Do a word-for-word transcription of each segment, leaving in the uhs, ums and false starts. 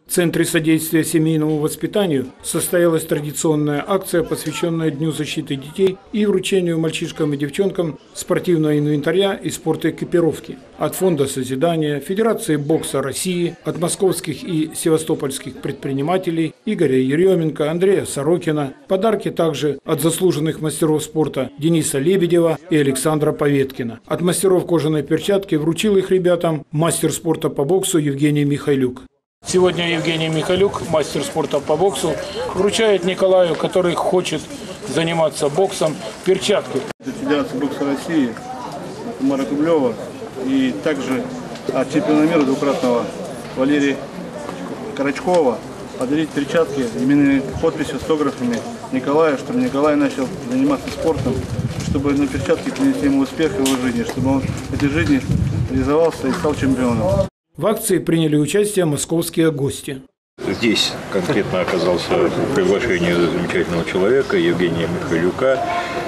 В Центре содействия семейному воспитанию состоялась традиционная акция, посвященная Дню защиты детей и вручению мальчишкам и девчонкам спортивного инвентаря и спортэкипировки от Фонда созидания, Федерации бокса России, от московских и севастопольских предпринимателей Игоря Еременко, Андрея Сорокина. Подарки также от заслуженных мастеров спорта Дениса Лебедева и Александра Поветкина. От мастеров кожаной перчатки вручил их ребятам мастер спорта по боксу Евгений Михайлюк. Сегодня Евгений Михайлюк, мастер спорта по боксу, вручает Николаю, который хочет заниматься боксом, перчатки. Федерация бокса России Тамара Кублева и также от чемпиона мира двукратного Валерия Карачкова подарить перчатки именной подписью с автографами Николая, чтобы Николай начал заниматься спортом, чтобы на перчатке принести ему успех в его жизни, чтобы он в этой жизни реализовался и стал чемпионом. В акции приняли участие московские гости. Здесь конкретно оказался приглашение замечательного человека Евгения Михайлюка.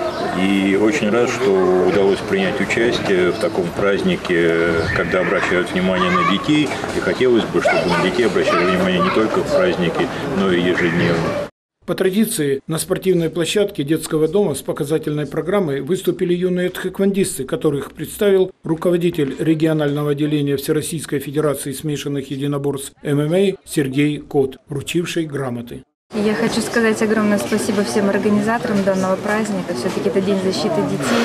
И очень рад, что удалось принять участие в таком празднике, когда обращают внимание на детей. И хотелось бы, чтобы на детей обращали внимание не только в праздники, но и ежедневно. По традиции, на спортивной площадке детского дома с показательной программой выступили юные тхэквондисты, которых представил руководитель регионального отделения Всероссийской Федерации смешанных единоборств эм эм а Сергей Кот, вручивший грамоты. Я хочу сказать огромное спасибо всем организаторам данного праздника. Все-таки это День защиты детей.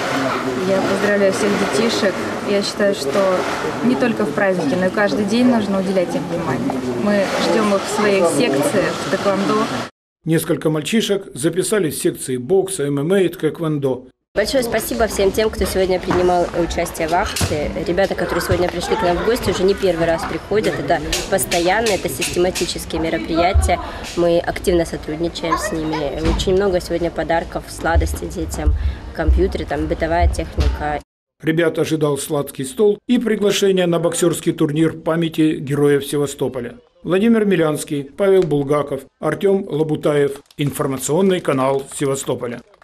Я поздравляю всех детишек. Я считаю, что не только в празднике, но и каждый день нужно уделять им внимание. Мы ждем их в своих секциях в тэквондо. Несколько мальчишек записались в секции бокса, эм эм а и тхэквондо. Большое спасибо всем тем, кто сегодня принимал участие в акции. Ребята, которые сегодня пришли к нам в гости, уже не первый раз приходят. Это постоянно, это систематические мероприятия. Мы активно сотрудничаем с ними. Очень много сегодня подарков, сладостей детям, компьютеры, там, бытовая техника. Ребят ожидал сладкий стол и приглашение на боксерский турнир памяти героев Севастополя. Владимир Милянский, Павел Булгаков, Артем Лабутаев. Информационный канал Севастополя.